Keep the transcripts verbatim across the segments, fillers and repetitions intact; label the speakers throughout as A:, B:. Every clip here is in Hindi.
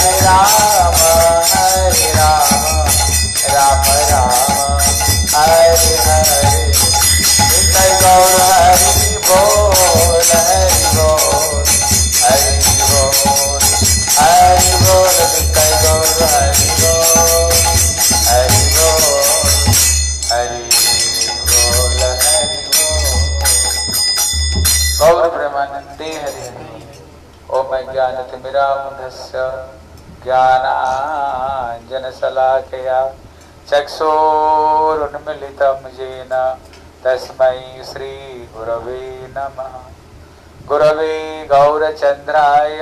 A: हरे राम हरे राम राम राम हरे हरे। निताय गौर हरि बोल हरि बोल हरि बोल हरि बोल। निताय गौर हरि बोल हरि बोल हरि बोल हरि बोल। गौर ब्रह्मानंदे हरि हरि। ओम ज्ञानतिमिरान्धस्य ज्ञानाञ्जनशलाकया चक्षुरुन्मीलितं येन तस्मै श्रीगुरवे नमः। गुरवे गौरचन्द्राय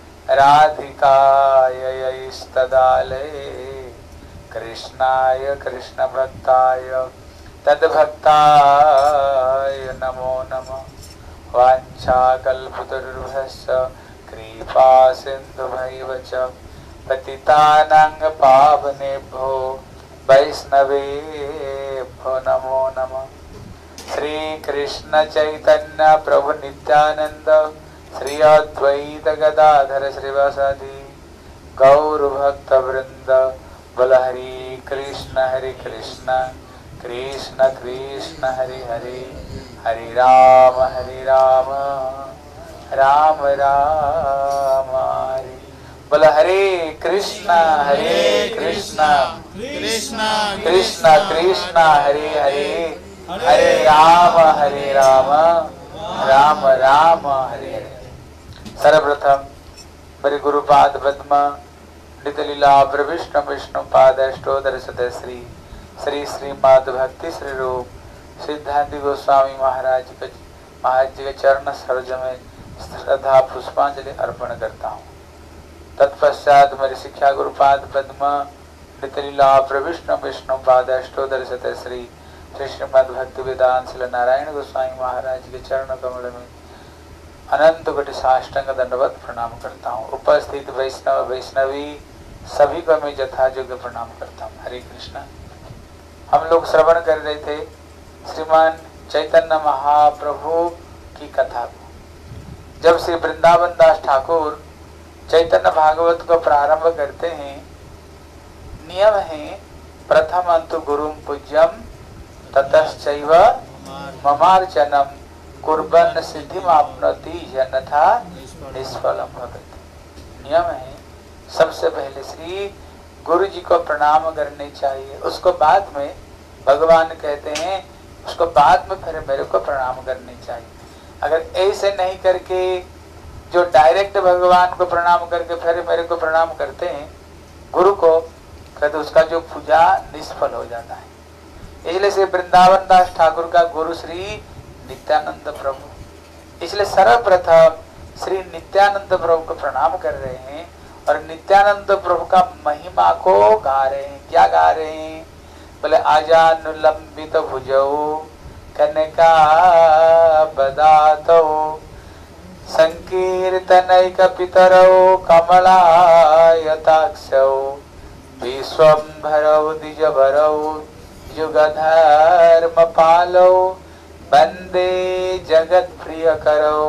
A: राधिकायै कृष्णाय कृष्णभक्ताय तद्भक्ताय नमो नमः। वाञ्छाकल्पतरुभ्यश्च कृपा सिन्धुभैव च पतितानां पावनेभ्यो वैष्णवेभ्यो नमो नमः। श्री कृष्ण चैतन्य प्रभु नित्यानंद श्री अद्वैत गदाधर श्रीवासादि गौर भक्त वृंद। बोल हरि कृष्ण हरे कृष्ण कृष्ण कृष्ण हरे हरे हरे राम हरे राम राम राम हरे। बोल हरे कृष्ण हरे कृष्ण
B: कृष्ण
A: कृष्ण कृष्ण हरे हरे हरे राम हरे राम राम राम हरे हरे। सर्वप्रथम मेरे गुरुपाद पद्म नित लीला प्रविष्णु विष्णु पाद अष्टोदर सदश्री श्री श्रीमद भक्ति श्री रूप सिद्धांत गोस्वामी महाराज के महाराज जी के चरण सरोज में श्रद्धा पुष्पांजलि अर्पण करता हूँ। तत्पश्चात मेरे शिक्षा गुरुपाद पद्म नित लीला प्रविष्णु विष्णु पाद अष्टोदर सतश्री श्री श्रीमद भक्ति वेदांत श्री नारायण गोस्वामी महाराज के चरण कमल में अनंत कोटि साष्टांग दंडवत प्रणाम करता हूँ। उपस्थित वैष्णव वैष्णवी सभी को मैं यथायोग्य प्रणाम करता हूँ। हरे कृष्णा। हम लोग श्रवण कर रहे थे श्रीमान चैतन्य महाप्रभु की कथा को। जब श्री वृंदावन दास ठाकुर चैतन्य भागवत को प्रारंभ करते हैं, नियम है प्रथम अंतु गुरुम पूज्यम ततश्चैव ममार्चनम कुर्बन सिद्धिमाप्नोति अन्यथा निष्फलम भवति। नियम है सबसे पहले श्री गुरु जी को प्रणाम करने चाहिए, उसको बाद में भगवान कहते हैं उसको बाद में फिर मेरे को प्रणाम करनी चाहिए। अगर ऐसे नहीं करके जो डायरेक्ट भगवान को प्रणाम करके फिर मेरे को प्रणाम करते हैं गुरु को, कहते उसका जो पूजा निष्फल हो जाता है। इसलिए श्री वृंदावन दास ठाकुर का गुरु श्री नित्यानंद प्रभु, इसलिए सर्वप्रथम श्री नित्यानंद प्रभु को प्रणाम कर रहे हैं और नित्यानंद प्रभु का महिमा को गा रहे हैं। क्या गा रहे हैं? बोले आजानुलंबित भुजौ कनका बदातो संकीर्तनैक पितरौ कमलायताक्षौ विश्वंभरौ द्विजभरौ युगधर्म पालौ वंदे जगत प्रिय करो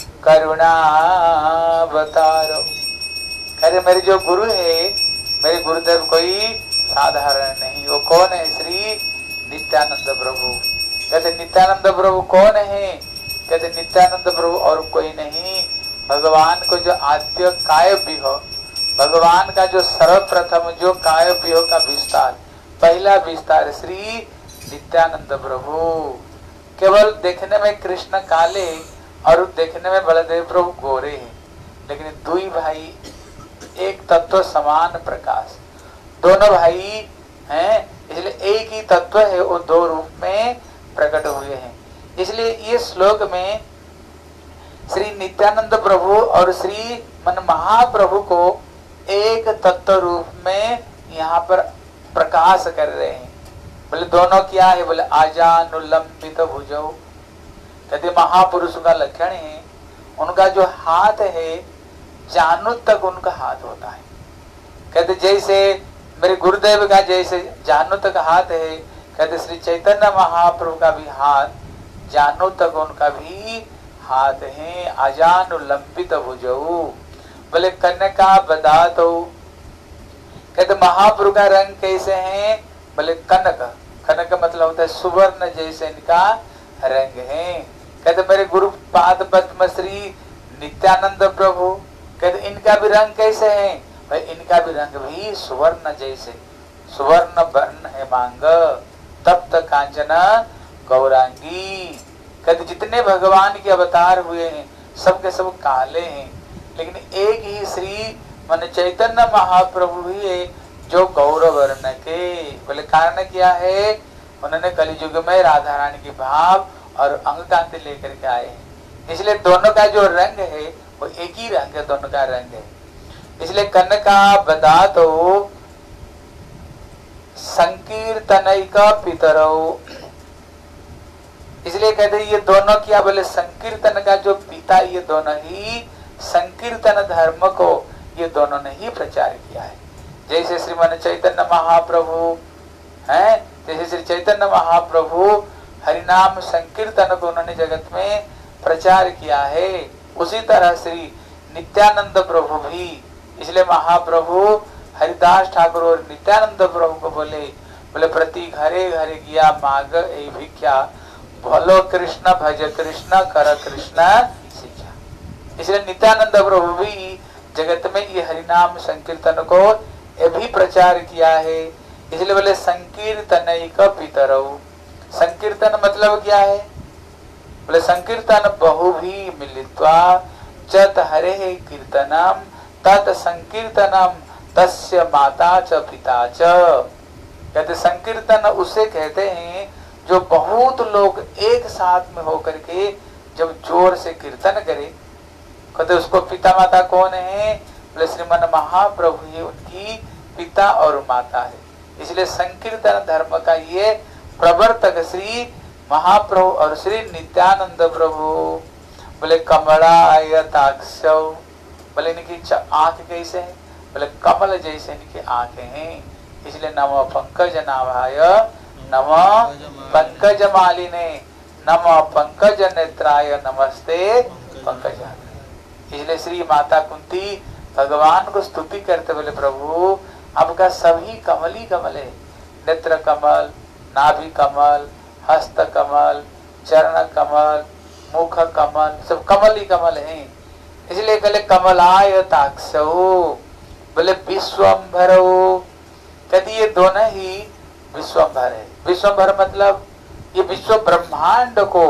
A: करुणावतारो। अरे मेरे जो गुरु है, मेरे गुरुदेव कोई साधारण नहीं। वो कौन है? श्री नित्यानंद प्रभु। कहते नित्यानंद प्रभु कौन है? कहते नित्यानंद प्रभु और कोई नहीं, भगवान को जो आद्य काय भी हो, भगवान का जो सर्वप्रथम जो काय भी हो का विस्तार, पहला विस्तार श्री नित्यानंद प्रभु। केवल देखने में कृष्ण काले और देखने में बलदेव प्रभु गोरे हैं, लेकिन दुई भाई एक तत्व समान प्रकाश, दोनों भाई हैं, इसलिए एक ही तत्व है, वो दो रूप में प्रकट हुए हैं। इसलिए ये श्लोक में श्री नित्यानंद प्रभु और श्री मन महाप्रभु को एक तत्व रूप में यहाँ पर प्रकाश कर रहे हैं। बोले दोनों क्या है? बोले आजानुलंबित भुजौ। कहते महापुरुष का लक्षण है, उनका जो हाथ है जानु तक उनका हाथ होता है। कहते जैसे मेरे गुरुदेव का जैसे जानु तक हाथ है, कहते श्री चैतन्य महाप्रभु का भी हाथ जानु तक उनका भी हाथ है। आजानुलंबित भुजौ। बोले कन्या का बदातो, कहते महाप्रभु का रंग कैसे है? बोले कनक। कनक का मतलब होता है सुवर्ण जैसे इनका रंग है। कहते मेरे गुरु पाद पद्म श्री नित्यानंद प्रभु, कहते इनका भी रंग कैसे है? भाई इनका भी रंग भी सुवर्ण जैसे, सुवर्ण वर्ण है मांग तप्त कांचन गौरांगी। कहते जितने भगवान के अवतार हुए हैं सबके सब काले हैं, लेकिन एक ही श्री मन चैतन्य महाप्रभु भी है जो गौर वर्ण के। बोले कारण क्या है? उन्होंने कलियुग में राधा रानी के भाव और अंग कांति लेकर के आए हैं, इसलिए दोनों का जो रंग है वो एक ही रंग है, दोनों का रंग है। इसलिए कनका बदा तो संकीर्तनैक पितरौ, इसलिए कहते ये दोनों क्या? बोले संकीर्तन का जो पिता, ये दोनों ही संकीर्तन धर्म को ये दोनों ने ही प्रचार किया है। जैसे श्रीमान चैतन्य महाप्रभु हैं, जैसे श्री चैतन्य महाप्रभु हरिनाम संकीर्तन को उन्होंने जगत में प्रचार किया है, उसी तरह श्री नित्यानंद प्रभु भी। इसलिए महाप्रभु हरिदास ठाकुर और नित्यानंद प्रभु को बोले बोले प्रति घरे घरे गया माग ए भिख्या, भलो कृष्ण भज कृष्ण कर कृष्ण शिक्षा। इसलिए नित्यानंद प्रभु भी जगत में ये हरिनाम संकीर्तन को ये भी प्रचार किया है। इसलिए बोले संकीर्तनैक पितरौ। संकीर्तन मतलब क्या है? बोले संकीर्तन बहु भी मिलित्वा चत हरे कीर्तनम तत् संकीर्तनम तस्य माता च पिता च। कहते संकीर्तन उसे कहते हैं जो बहुत लोग एक साथ में होकर के जब जोर से कीर्तन करे। कहते उसको पिता माता कौन है? बोले श्रीमन महाप्रभु ही उनकी पिता और माता है। इसलिए संकीर्तन धर्म का ये प्रवर्तक श्री महाप्रभु और श्री नित्यानंद प्रभु। बोले कमलायताक्षौ, बोले इनकी आंख कैसे है? बोले कमल जैसे इनकी आंखें हैं। इसलिए नमो पंकज नाभाय नमो पंकज मालिने नमो पंकज नेत्राय नमस्ते पंकज। इसलिए श्री माता कुंती भगवान को स्तुति करते बोले प्रभु आपका सभी कमल ही कमल है, नेत्र कमल, नाभि कमल, हस्त कमल, चरण कमल, मुख कमल, सब कमल ही कमल हैं। इसलिए कहले कमलाय ताक्षौ, बोले विश्वम्भरो। कहते ये दोनों ही विश्वम्भर है। विश्वम्भर मतलब ये विश्व ब्रह्मांड को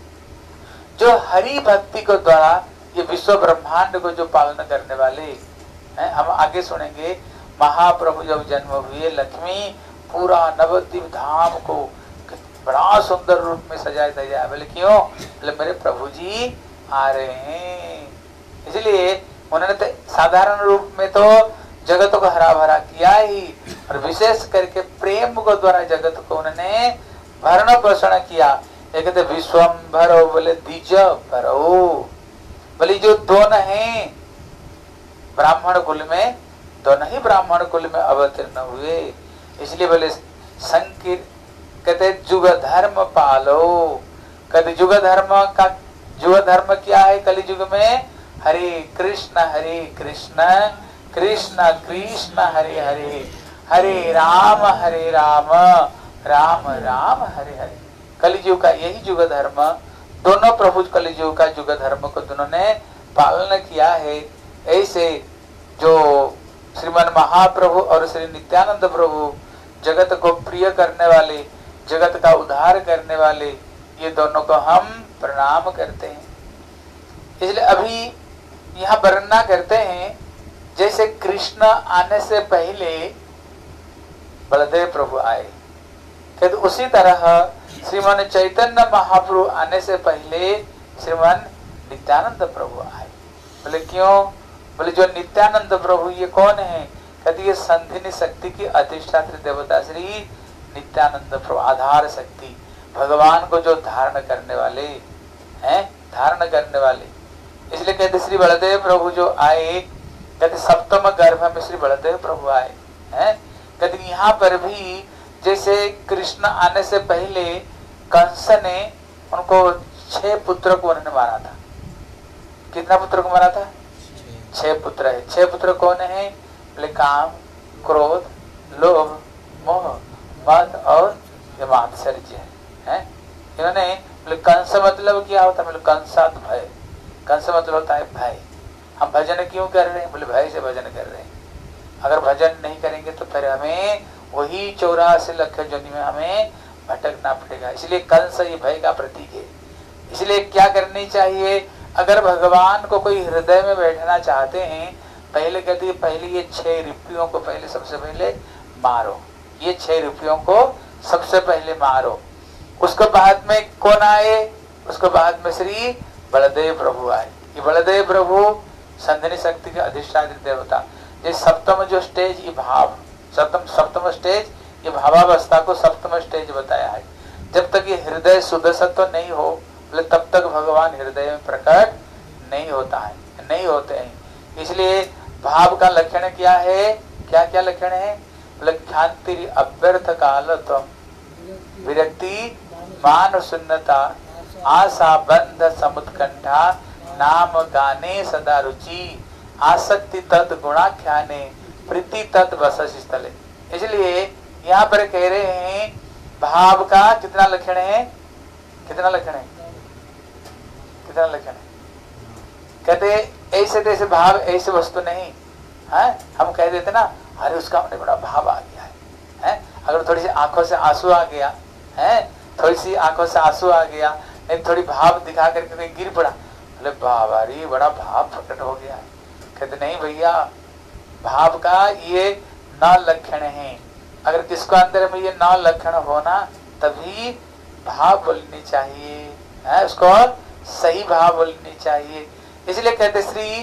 A: जो हरि भक्ति को द्वारा ये विश्व ब्रह्मांड को जो पालन करने वाले हैं। हम आगे सुनेंगे महाप्रभु जब जन्म हुए लक्ष्मी पूरा नवद्वीप धाम को बड़ा सुंदर रूप में सजाया सजाया। बोले क्यों? बोले मेरे प्रभु जी आ रहे हैं। इसलिए उन्होंने तो साधारण रूप में तो जगत को हरा भरा किया ही, और विशेष करके प्रेम को द्वारा जगत को उन्होंने भरण पोषण किया। एक कहते विश्वम्भरो, बोले द्विज भरो, बोले जो दोनों हैं ब्राह्मण कुल में, दोनों ही ब्राह्मण कुल में अवतीर्ण हुए। इसलिए बोले संकीर्त कहते जुग धर्म पालो। कहते जुग धर्म का जुग धर्म क्या है? कलि युग में हरे कृष्ण हरे कृष्ण कृष्ण कृष्ण हरे हरे, हरे राम हरे राम राम राम हरे हरे। कलियुग का यही युग धर्म, दोनों प्रभु कलियुग का युग धर्म को दोनों ने पालन किया है। ऐसे जो श्रीमान महाप्रभु और श्री नित्यानंद प्रभु जगत को प्रिय करने वाले, जगत का उद्धार करने वाले, ये दोनों को हम प्रणाम करते हैं। इसलिए अभी यहाँ वर्णना करते हैं जैसे कृष्ण आने से पहले बलदेव प्रभु आए, कहते उसी तरह श्रीमान चैतन्य महाप्रभु आने से पहले श्रीमान नित्यानंद प्रभु आए। बोले क्यों? बोले जो नित्यानंद प्रभु ये कौन है? कहते ये संधिनी शक्ति की अधिष्ठात्री देवता श्री नित्यानंद प्रभु, आधार शक्ति, भगवान को जो धारण करने वाले हैं, धारण करने वाले। इसलिए कहते श्री बलदेव प्रभु जो आए, कहते सप्तम गर्भ में श्री बलदेव प्रभु आए हैं। कहते यहाँ पर भी जैसे कृष्ण आने से पहले कंस ने उनको छह पुत्र को उन्होंने मारा था। कितना पुत्र को मारा था? छह पुत्र है। छह पुत्र कौन है? बोले काम, क्रोध, लोभ, मोह, मद और ये मात्सर्य है। इन्होंने बोले कंस मतलब क्या होता है? बोले कंसात भय। कंस मतलब होता है भय। हम भजन क्यों कर रहे हैं? बोले भय से भजन कर रहे हैं। अगर भजन नहीं करेंगे तो फिर हमें वही चौरासी लख योनि में हमें भटकना पड़ेगा। इसलिए कंस ये भय का प्रतीक है। इसलिए क्या करनी चाहिए? अगर भगवान को कोई हृदय में बैठना चाहते हैं, पहले कहते हैं पहले ये छह रिपुओं को पहले सबसे पहले मारो। ये छह रिपुओं को सबसे पहले मारो। उसके बाद में कौन आए? उसके बाद में श्री बलदेव प्रभु आए। ये बलदेव प्रभु संधिनी शक्ति के अधिष्ठात्री देवता। ये सप्तम जो स्टेज ये भाव, सप्तम सप्तम स्टेज ये भावावस्था को सप्तम स्टेज बताया है। जब तक ये हृदय शुद्ध सत्व नहीं हो, बोले तब तक भगवान हृदय में प्रकट नहीं होता है, नहीं होते हैं। इसलिए भाव का लक्षण क्या है? क्या क्या लक्षण है? बोले ख्याति अव्यर्थ कालत्वम, विरक्ति, मान शून्यता, आशा बंध समुत्कंठा, नाम गाने सदा रुचि, आसक्ति तद गुणाख्याने, प्रीति तद वसस स्थले। इसलिए यहाँ पर कह रहे हैं भाव का कितना लक्षण है? कितना लक्षण है? कितना लक्षण है? कहते ऐसे तैसे भाव ऐसे वस्तु नहीं है। हम कह देते ना, अरे उसका हमने बड़ा भाव आ गया है, है? अगर थोड़ी सी आंखों से आंसू आ गया है, थोड़ी सी आंखों से आंसू आ गया, नहीं थोड़ी भाव दिखा करके कहीं गिर पड़ा, बोले बाबा रे बड़ा भाव प्रकट हो गया है। कहते नहीं भैया, भाव का ये न लक्षण है। अगर किसको अंदर में ये न लक्षण होना तभी भाव बोलनी चाहिए, है? उसको सही भाव बोलनी चाहिए। इसलिए कहते श्री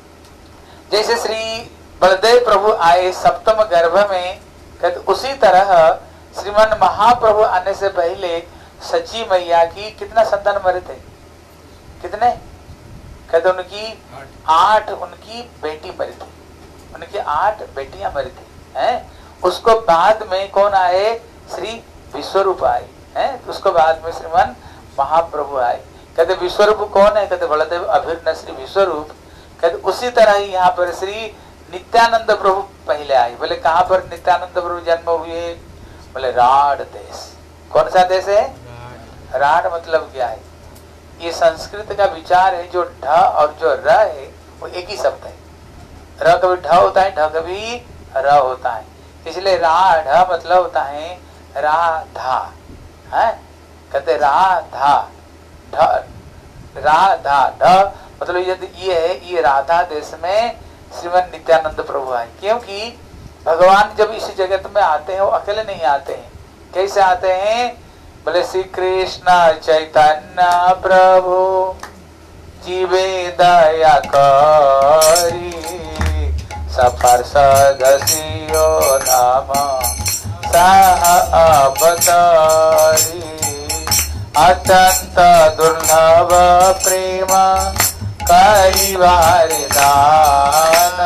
A: जैसे श्री बलदेव प्रभु आए सप्तम गर्भ में, कहते उसी तरह श्रीमन महाप्रभु आने से पहले सची मैया की कितना संतान मरे थे? कितने? कहते उनकी आठ उनकी बेटी मरी थी, उनकी आठ बेटियां मरी थी, हैं? उसको बाद में कौन आए? श्री विश्वरूप आए, हैं? उसको बाद में श्रीमन महाप्रभु आए। कहते विश्वरूप कौन है? कहते बलदेव अभिन्न श्री विश्वरूप। कहते उसी तरह ही यहाँ पर श्री नित्यानंद प्रभु पहले आए। बोले कहाँ पर नित्यानंद प्रभु जन्म हुए? बोले राढ़ देश। कौन सा देश है? राढ़ मतलब क्या है? ये संस्कृत का विचार है। जो ढ और जो र है वो एक ही शब्द है। र कभी ढ होता है, ढ कभी र होता है। इसलिए राढ़ मतलब होता है राधा, है? कहते राधा, ढ राधा, ढ मतलब यदि ये है, ये राधा देश में श्रीमन नित्यानंद प्रभु आए। क्योंकि भगवान जब इस जगत में आते हैं वो अकेले नहीं आते हैं। कैसे आते हैं? बोले श्री कृष्ण चैतन्य प्रभु जीवे दया करी, सफर सदसियो धाम सह अवतारी, अत्यंत दुर्लभ प्रेम करिवार दान,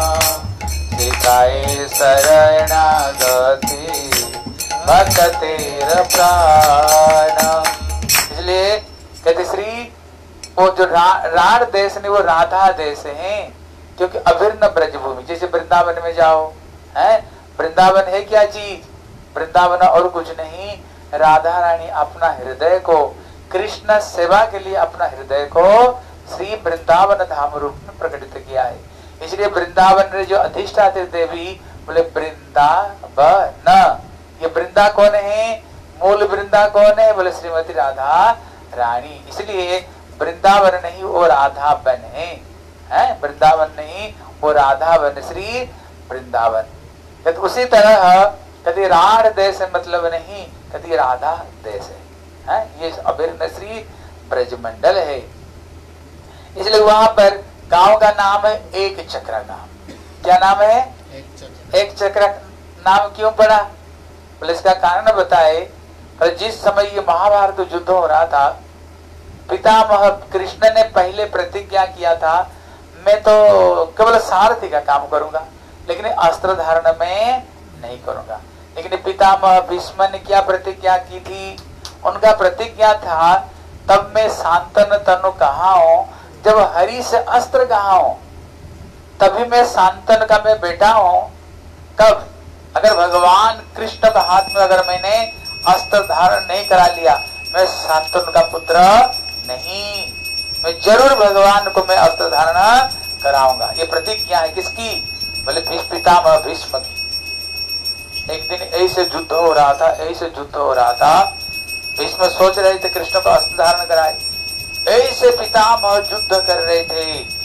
A: सिखाए शरणागति भक्त तेर प्राण। इसलिए कहते श्री वो जो रा, राढ़ देश ने वो राधा देश है, क्योंकि अभिन्न ब्रजभूमि। जैसे वृंदावन में जाओ, है? वृंदावन है क्या चीज? वृंदावन और कुछ नहीं, राधा रानी अपना हृदय को कृष्ण सेवा के लिए अपना हृदय को श्री वृंदावन धाम रूप में प्रकटित किया है। इसलिए वृंदावन में जो अधिष्ठात्री देवी बोले वृंदावन। ये वृंदा कौन है? मूल वृंदा कौन है? बोले श्रीमती राधा रानी। इसलिए वृंदावन नहीं वो राधा बन है, है? वृंदावन नहीं वो राधा बन श्री वृंदावन। तो उसी तरह कभी राढ़ देश मतलब नहीं, कभी राधा देश है, है? ये अभिन्न श्री ब्रजमंडल है। इसलिए वहां पर गांव का नाम है एक चक्र गांव। क्या नाम है? एक चक्र। एक चक्र नाम क्यों पड़ा? बोले इसका कारण बताए। पर जिस समय ये महाभारत युद्ध हो रहा था, पितामह कृष्ण ने पहले प्रतिज्ञा किया था मैं तो केवल सारथी का काम करूंगा, लेकिन अस्त्र धारण में नहीं करूंगा। लेकिन पितामह भीष्म ने क्या प्रतिज्ञा की थी? उनका प्रतिज्ञा था तब मैं शांतन तनु कहा हूं, जब हरि से अस्त्र कहा हूं तभी मैं शांतन का मैं बेटा हूं, कब? अगर भगवान कृष्ण का हाथ में अगर मैंने अस्त्र धारण नहीं करा लिया, मैं शांतनु का पुत्र नहीं, मैं जरूर भगवान को मैं अस्त्र धारण कराऊंगा। ये प्रतिज्ञा है किसकी? बोले भीष्म पितामह भीष्म की। एक दिन ऐसे युद्ध हो रहा था, ऐसे युद्ध हो रहा था, भीष्म सोच रहे थे कृष्ण को अस्त्र धारण कराए, ऐसे पितामह युद्ध कर रहे थे,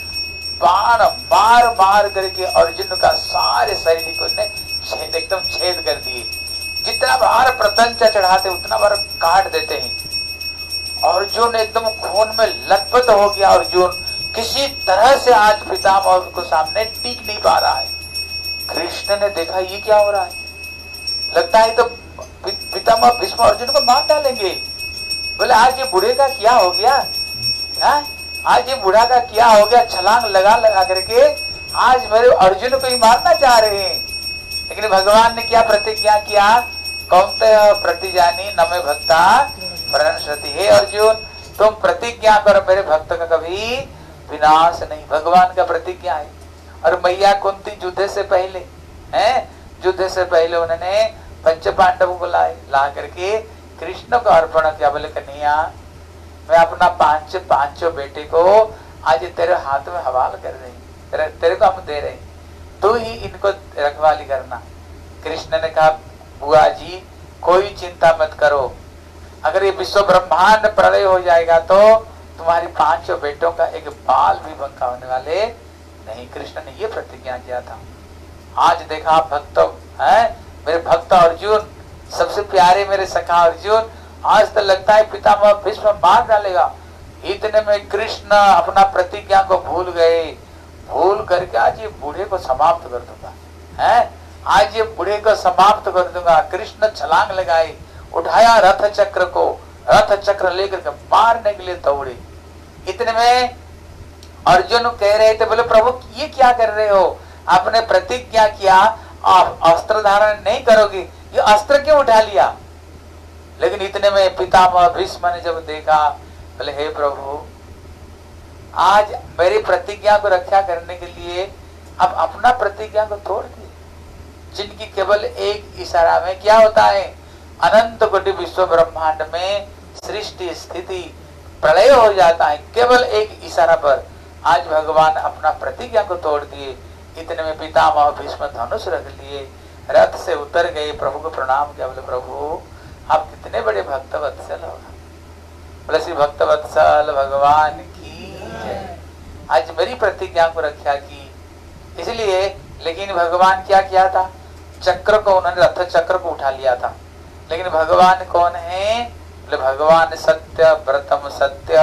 A: बाण मार मार करके अर्जुन का सारे शरीर को छेद एकदम छेद कर दिए। जितना बार प्रतंचा चढ़ाते उतना बार काट देते हैं। अर्जुन एकदम खून में लथपथ हो गया। अर्जुन किसी तरह से आज पितामह को सामने टिक नहीं पा रहा है। कृष्ण ने देखा ये क्या हो रहा है, लगता है तो पितामह भीष्म अर्जुन को मार डालेंगे। बोले आज ये बूढ़े का क्या हो गया है? आज ये बूढ़ा का क्या हो गया? छलांग लगा लगा करके आज मेरे अर्जुन को ही मारना चाह रहे हैं। लेकिन भगवान ने क्या प्रतिज्ञा किया? कौन्तेय प्रतिजानी न मे भक्ता प्रणश्यति। हे अर्जुन, तुम प्रतिज्ञा करो मेरे भक्त का कभी विनाश नहीं। भगवान का प्रतिज्ञा है। और मैया कुंती युद्ध से पहले हैं, युद्ध से पहले उन्होंने पंच पांडवों को लाए, ला करके कृष्ण को अर्पण किया। बोले कन्हैया, मैं अपना पांच पांचों बेटे को आज तेरे हाथ में हवाले कर रही, तेरे, तेरे को हम दे रहे, तू ही इनको रखवाली करना। कृष्ण ने कहा बुआ जी कोई चिंता मत करो, अगर ये विश्व ब्रह्मांड प्रलय हो जाएगा तो तुम्हारी पांचों बेटों का एक बाल भी बंका होने वाले नहीं। कृष्ण ने ये प्रतिज्ञा किया था। आज देखा आप भक्त है, मेरे भक्त अर्जुन, सबसे प्यारे मेरे सखा अर्जुन, आज तो लगता है पितामह भीष्म मार डालेगा। इतने में कृष्ण अपना प्रतिज्ञा को भूल गए। भूल करके आज ये बूढ़े को समाप्त कर दूंगा, है आज ये बूढ़े को समाप्त कर दूंगा। कृष्ण छलांग लगाए, उठाया रथ चक्र को, रथ चक्र लेकर के मारने के लिए दौड़े। इतने में अर्जुन कह रहे थे, बोले प्रभु ये क्या कर रहे हो? आपने प्रतिज्ञा किया आप अस्त्र धारण नहीं करोगे, ये अस्त्र क्यों उठा लिया? लेकिन इतने में पितामह भीष्म ने जब देखा, बोले हे प्रभु, आज मेरी प्रतिज्ञा को रक्षा करने के लिए अब अपना प्रतिज्ञा को तोड़ दिए। जिनकी केवल एक इशारा में क्या होता है, अनंत कोटि विश्व ब्रह्मांड में सृष्टि स्थिति प्रलय हो जाता है, केवल एक इशारा पर आज भगवान अपना प्रतिज्ञा को तोड़ दिए। इतने में पितामह भीष्म धनुष रख लिए, रथ से उतर गए, प्रभु को प्रणाम किया। बोले प्रभु आप कितने बड़े भक्त वत्सल हो। बोले श्री भक्त वत्सल भगवान की जय। आज मेरी प्रतिज्ञा को रक्षा की, इसलिए। लेकिन भगवान क्या किया था? चक्र को उन्होंने, रथ चक्र को उठा लिया था। लेकिन भगवान कौन है? बोले भगवान सत्य व्रतम सत्य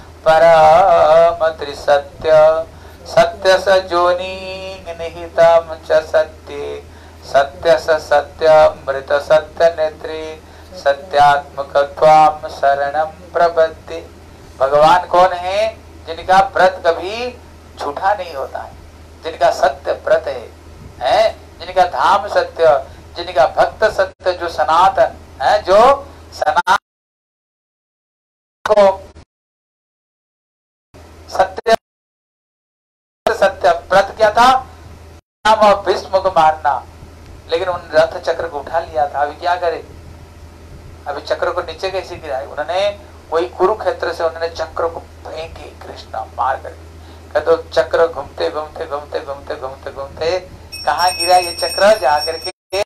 A: परम त्रिसत्य सत्य स जोनि निहितम च सत्ये सत्य स सत्य मृत सत्य नेत्रे सत्यात्मक त्वाम शरणम प्रपद्ये। भगवान कौन है? जिनका व्रत कभी झूठा नहीं होता है, जिनका सत्य व्रत है, है? जिनका धाम सत्य, जिनका भक्त सत्य, जो सनातन है, जो सनातन को सत्य सत्य व्रत क्या था? भीष्म को मारना। लेकिन उन रथ चक्र को उठा लिया था। अभी क्या करे? अभी चक्र को नीचे कैसे गिराए? उन्होंने वही कुरुक्षेत्र से उन्होंने चक्र को फेंके, कृष्ण मार करके। तो चक्र घूमते घूमते घूमते घूमते घूमते घूमते कहाँ गिरा ये चक्र? जाकर के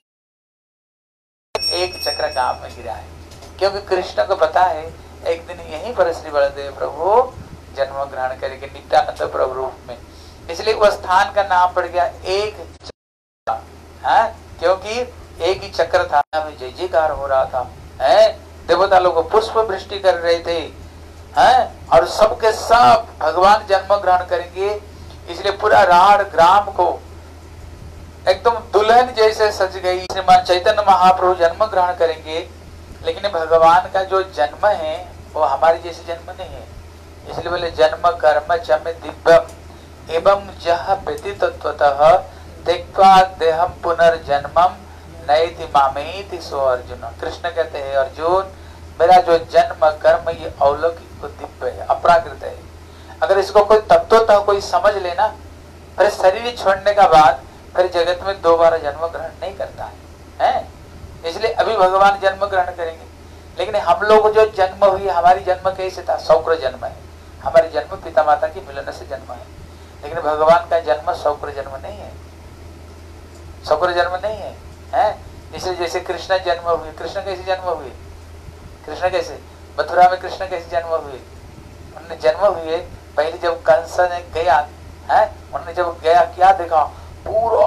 A: एक चक्र गांव में गिरा है, क्योंकि कृष्ण को पता है एक दिन यहीं पर श्री बलदेव प्रभु जन्म ग्रहण करेंगे नित्यानंद प्रभु रूप में। इसलिए उस स्थान का नाम पड़ गया एक चक्र, है? क्योंकि एक ही चक्र था, जय जयकार हो रहा था, है? देवता लोग पुष्प वृष्टि कर रहे थे, हैं? और सबके सब भगवान जन्म ग्रहण करेंगे। इसलिए पूरा राढ़ ग्राम को एकदम दुल्हन जैसे सज गई। श्रीमान चैतन्य महाप्रभु जन्म ग्रहण करेंगे, लेकिन भगवान का जो जन्म है वो हमारे जैसे जन्म नहीं है। इसलिए बोले जन्म कर्म च में दिव्यम एवं जह व्यतीतत्वतः त्यक्त्वा देहम पुनर्जन्मम नयति मामेति सो अर्जुन। कृष्ण कहते हैं अर्जुन, मेरा जो जन्म कर्म ये अलौकिक को दिव्य है, अपराकृत है। अगर इसको कोई तत्वतः कोई समझ लेना, अरे शरीर छोड़ने का बाद फिर जगत में दोबारा जन्म ग्रहण नहीं करता है, है? इसलिए अभी भगवान जन्म ग्रहण करेंगे। लेकिन हम लोग जो जन्म हुई, हमारी जन्म कैसे था? शौक्र जन्म है, हमारे जन्म पिता माता की मिलन से जन्म है। लेकिन भगवान का जन्म शौक्र जन्म नहीं है, शौक्र जन्म नहीं है, है? इसलिए जैसे कृष्ण जन्म हुए, कृष्ण कैसे जन्म हुए? कृष्ण कैसे मथुरा में कृष्ण कैसे जन्म हुए? उन्होंने जन्म हुए पहले जब कंस ने गया है, उन्होंने जब गया क्या देखा? पूरा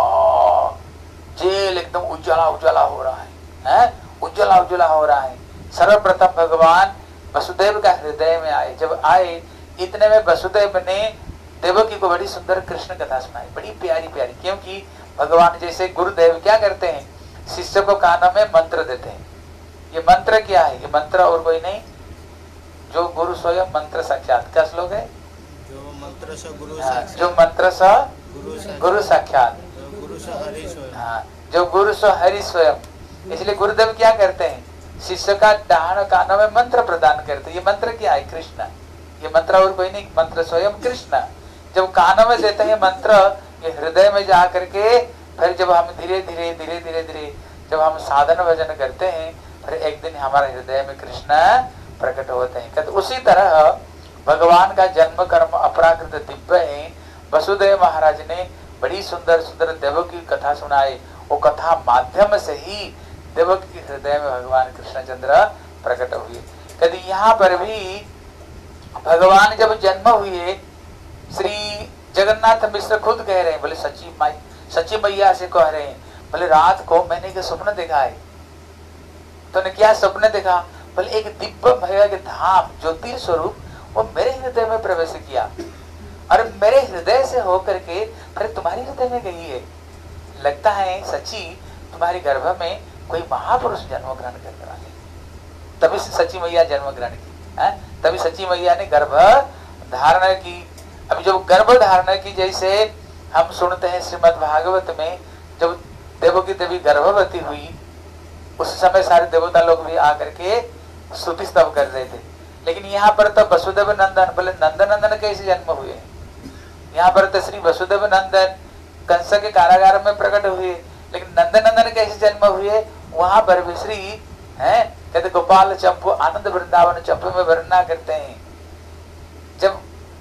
A: जेल एकदम उज्जला उज्जला हो रहा है, है? उज्जला उज्जला हो रहा है। सर्वप्रथम भगवान वसुदेव का हृदय में आए। जब आए इतने में वसुदेव ने देवकी को बड़ी सुंदर कृष्ण कथा सुनाई, बड़ी प्यारी प्यारी। क्योंकि भगवान जैसे गुरुदेव क्या करते हैं? शिष्य को कानों में मंत्र देते हैं। ये मंत्र क्या है? ये मंत्र और कोई नहीं, जो गुरु स्वयं मंत्र साक्षात। क्या श्लोक है?
B: जो मंत्र स गुरु
A: साक्षात, जो मंत्र स गुरु साक्षात,
B: गुरु स हरि स्वयं।
A: हाँ, जो गुरु स हरि स्वयं। इसलिए गुरुदेव क्या करते हैं? शिष्य का डाहण कानों में मंत्र प्रदान करते हैं। ये मंत्र क्या है? कृष्ण। ये मंत्र और कोई नहीं, मंत्र स्वयं कृष्ण। जब कानों में देते हैं मंत्र, ये हृदय में जा करके फिर जब हम धीरे धीरे धीरे धीरे धीरे जब हम साधन भजन करते हैं, फिर एक दिन हमारे हृदय में कृष्ण प्रकट होते हैं। कहते उसी तरह भगवान का जन्म कर्म अपराकृत दिव्य है। वसुदेव महाराज ने बड़ी सुंदर सुंदर देवकी की कथा सुनाई। वो कथा माध्यम से ही देवकी के हृदय में भगवान कृष्णचंद्र प्रकट हुए। कहते यहाँ पर भी भगवान जब जन्म हुए, श्री जगन्नाथ मिश्र खुद कह रहे हैं, बोले सच्ची माई सच्ची मैया से कह रहे हैं, बोले रात को मैंने एक स्वप्न देखा है। तो ने क्या स्वप्न देखा? बोले एक दिव्य भैया के धाम ज्योति स्वरूप वो मेरे हृदय में प्रवेश किया और मेरे हृदय से होकर के फिर तुम्हारे हृदय में गई है। लगता है सच्ची तुम्हारे गर्भ में कोई महापुरुष जन्म ग्रहण करने वाले, तभी सच्ची मैया जन्म ग्रहण की है, तभी सच्ची मैया ने गर्भ धारण की। अभी जब गर्भ धारण की, जैसे हम सुनते हैं श्रीमद् भागवत में, जब देवकी देवी गर्भवती हुई उस समय सारे देवता लोग भी आकर के स्तुति स्तव कर रहे थे। लेकिन यहाँ पर तो वसुदेव नंदन, बोले नंदन नंदन कैसे जन्म हुए? यहाँ पर तो श्री वसुदेव नंदन कंस के कारागार में प्रकट हुए, लेकिन नंदन नंदन कैसे जन्म हुए? वहां पर भी श्री है, कहते गोपाल चंपू आनंद वृंदावन चंपू में वर्णना करते हैं। जब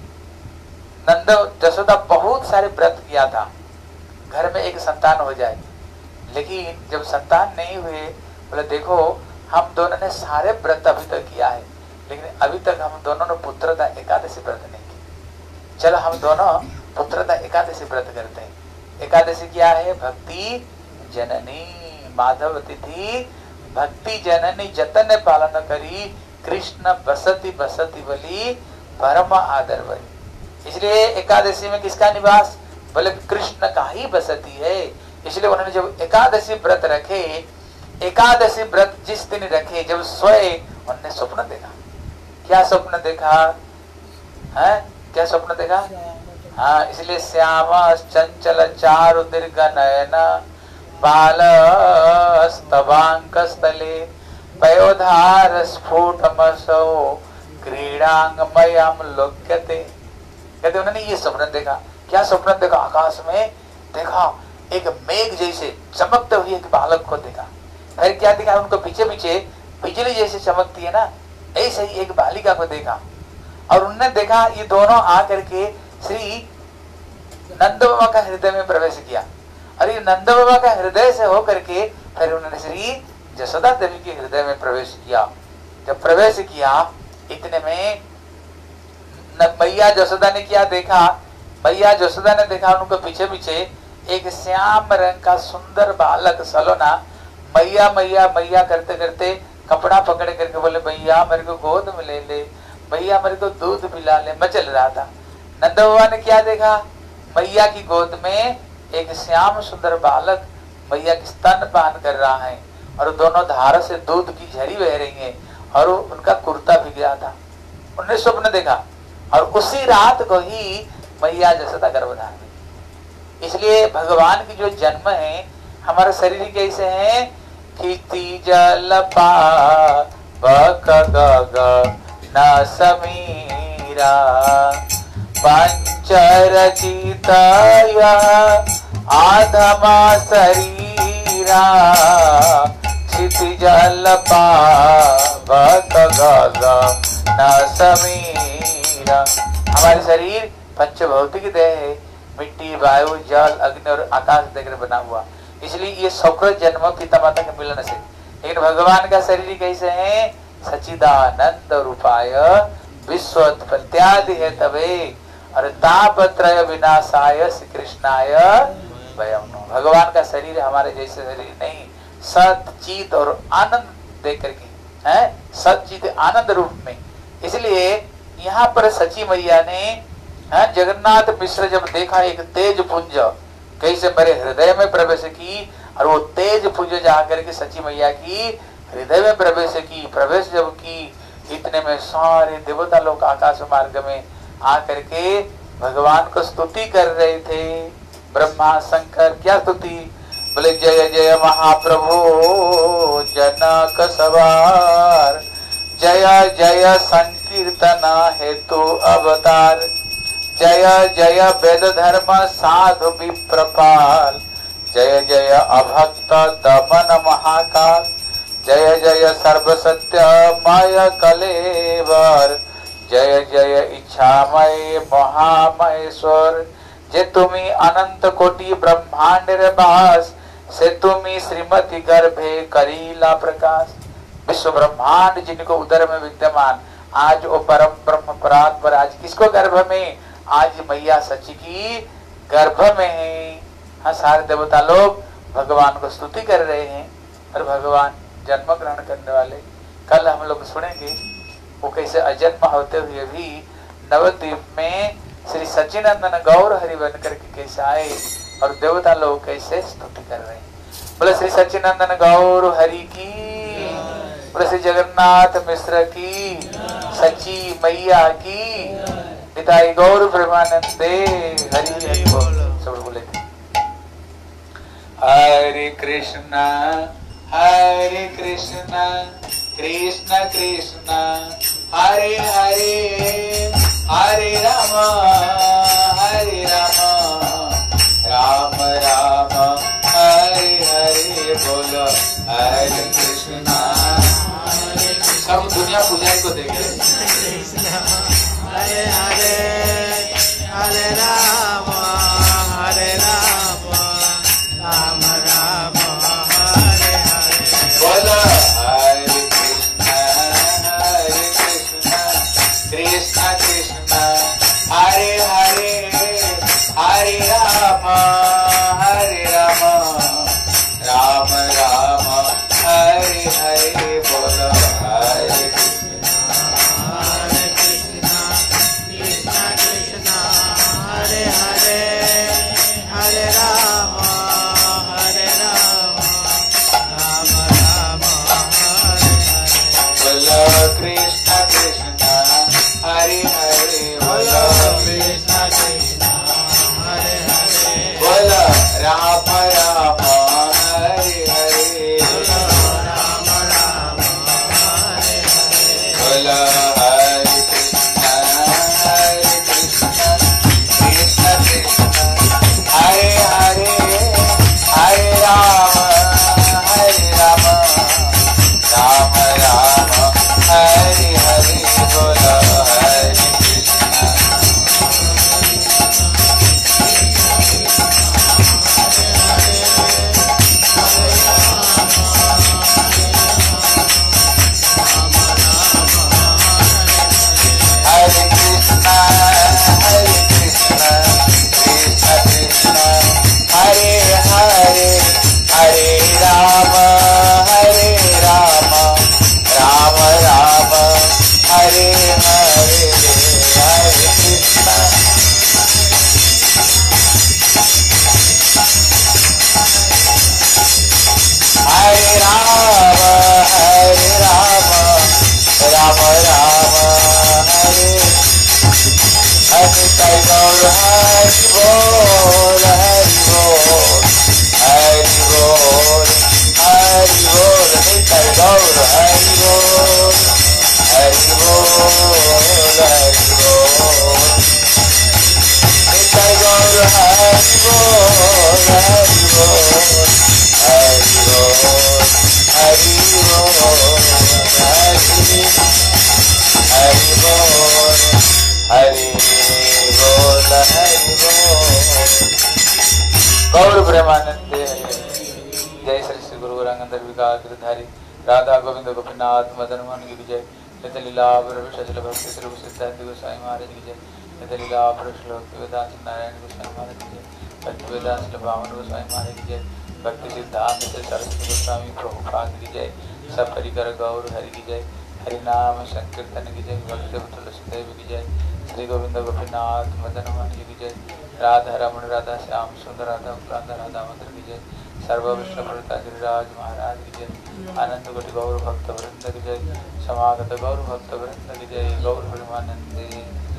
A: नंद जसोदा बहुत सारे व्रत किया था, घर में एक संतान हो जाए, लेकिन जब संतान नहीं हुए, बोले देखो हम दोनों ने सारे व्रत अभी तक किया है, लेकिन अभी तक हम दोनों ने पुत्रदा एकादशी व्रत नहीं की। चलो हम दोनों पुत्रदा एकादशी व्रत करते हैं। एकादशी क्या है? भक्ति जननी माधव तिथि भक्ति जननी जतन पालन करी, कृष्ण बसती बसती बली परम आदर बली। इसलिए एकादशी में किसका निवास? बोले कृष्ण का ही बसती है। इसलिए उन्होंने जब एकादशी व्रत रखे, एकादशी व्रत जिस दिन रखे, जब सोए उन्होंने स्वप्न देखा। क्या स्वप्न देखा है? क्या स्वप्न देखा? हाँ, इसलिए श्याम चंचल चारु दीर्घ नयन बाल स्तवांक स्थले पयोधार स्फुटमसो क्रीड़ांगमयम लोक्यते। कहते उन्होंने ये स्वप्न देखा। क्या स्वप्न देखा? आकाश में देखा एक मेघ जैसे चमकते हुए एक बालक को देखा। फिर क्या देखा? उनको पीछे पीछे बिजली जैसे चमकती है ना, ऐसे ही एक बालिका को देखा। और उन्होंने देखा ये दोनों आकर के श्री नंद बाबा का हृदय में प्रवेश किया, और ये नंद बाबा का हृदय से होकर के फिर उन्होंने श्री जसोदा देवी के हृदय में प्रवेश किया। जब प्रवेश किया, इतने में मैया जसोदा ने क्या देखा? मैया जसोदा ने देखा उनको पीछे पीछे एक श्याम रंग का सुंदर बालक सलोना मैया मैया मैया करते करते कपड़ा पकड़ करके बोले भैया मेरे को गोद में ले ले, भैया मेरे को दूध पिला ले। मैं चल रहा था। नंद बाबा ने क्या देखा? मैया की गोद में एक श्याम सुंदर बालक मैया की स्तन पान कर रहा है, और दोनों धार से दूध की झरी बह रही है, और उनका कुर्ता भी गया था। उन्होंने स्वप्न देखा, और उसी रात को ही मैया जसोदा गर्भधारण हुई। इसलिए भगवान की जो जन्म है, हमारा शरीर कैसे है? खिति जल पावक गग न समीरा पंचरचिता आधमा शरीरा क्षितिजल पावक गगन समीरा। हमारे शरीर पंच भौतिक देह है, मिट्टी, वायु, जल, अग्नि और आकाश देकर बना हुआ, इसलिए ये सौकृत जन्म पिता माता के मिलन से। लेकिन भगवान का शरीर कैसे है? सच्चिदानंद रूपाय विश्वोत्पत्त्यादि है तबे और तापत्रय विनाशाय श्री कृष्णाय वयं नमः। भगवान का शरीर हमारे जैसे शरीर नहीं, सत चित और आनंद देकर के है, सत चित आनंद रूप में। इसलिए यहाँ पर सची मैया ने है, जगन्नाथ मिश्र जब देखा एक तेज पुंज कैसे मेरे हृदय में प्रवेश की, और वो तेज पुंज जाकर के सची मैया की हृदय में प्रवेश की, प्रवेश जब की, इतने में सारे देवता लोग आकाश मार्ग में आकर के भगवान को स्तुति कर रहे थे। ब्रह्मा शंकर क्या स्तुति? बोले जय जय महाप्रभु जनक सवार, जय जय संकीर्तन हेतु अवतार, जय जय वेद धर्म साधु विप्रपाल, जय जय अभक्त दमन महाकाल, जय जय सर्व सत्यमय कलेवर, जय जय इच्छामय महामहेश्वर। जे तुम्ही अनंत कोटि ब्रह्मांड वास, से तुम्ही श्रीमती गर्भे करीला प्रकाश। विश्व ब्रह्मांड जिनको उदर में विद्यमान, आज वो परम ब्रह्म परात्पर आज किसको गर्भ में? आज मैया सची की गर्भ में है। हाँ, सारे देवता लोग भगवान को स्तुति कर रहे हैं और भगवान जन्म ग्रहण करने वाले। कल हम लोग सुनेंगे वो कैसे अजन्म होते हुए भी नवद्वीप में श्री सच्चिदानंद गौर हरि बन करके कैसे आए और देवता लोग कैसे स्तुति कर रहे हैं। बोले श्री सच्चिदानंद गौर हरि की, बोले श्री जगन्नाथ मिश्र की, सच्ची मैया की, पिताई गौर प्रेमानंदे हरि हरि बोल। सब बोले हरे कृष्णा हरे कृष्णा कृष्ण कृष्ण हरे हरे, हरे राम हरे राम राम राम हरे हरे। बोलो हरे कृष्णा हरे कृष्णा। सब दुनिया पुजारी को देखे
B: हरे हरे, हरे राम हरे राम राम राम हरे हरे।
A: बोलो हरे कृष्णा हरे कृष्णा कृष्ण कृष्ण हरे हरे, हरे राम हरे राम राम राम हरे हरे। बोलो हरे
B: हरे हरे, हरे राम हरे राम राम राम हरे हरे।
A: बोलो कृष्ण कृष्ण हरे हरे। बोलो
B: कृष्ण कृष्ण हरे हरे।
A: बोलो राम राम हरे हरे।
B: राम राम हरे हरे।
A: बोलो हरे कृष्ण हरे कृष्ण कृष्ण कृष्ण हरे हरे, हरे राम हरे राम राम राम हरे हरे। बोलो हरे कृष्ण हरे कृष्ण हरे कृष्ण कृष्ण कृष्ण हरे हरे, हरे राम हरे राम राम राम हरे हरे। हरे कृष्ण हरे राम हरे राम राम राम हरे हरे। गौर हरि बोल हरि बोल हरि बोल हरि बोल। निताई गौर हरि बोल हरि बोल हरि बोल गौर ब्रह्मानंदे हरे। जय श्री श्री गुरु रंगंधर विकास गिरधारी राधा गोविंद गोपीनाथ मदन मोहन की जय। नित्य लीला प्रभु भक्ति श्री सिद्धार्थ गोस्वामी महाराज की जय। नित्य लीला प्रभु भक्ति वेदांत नारायण गोस्वामी महाराज की जय। भक्ति वेदांत भावन गोस्वामी महाराज की जय। भक्ति सिद्धांत सरस्वती गोस्वामी प्रभुपाद की जय। सब परिकर गौर हरि की जय। हरि नाम संकीर्तन की जय। भक्त तुलसीदेव की जय। श्री गोविंद गोपीनाथ मदन मोहन जी की जय। राधा रमण राधा श्याम सुंदर राधा उपराधा राधा मंत्र की जय। सर्व विष्णु प्रता गिरिराज महाराज की जय। आनंद कोटि गौर भक्त वृंद की जय। समागत गौर भक्त वृंद की जय। गौर ब्रह्मानंदे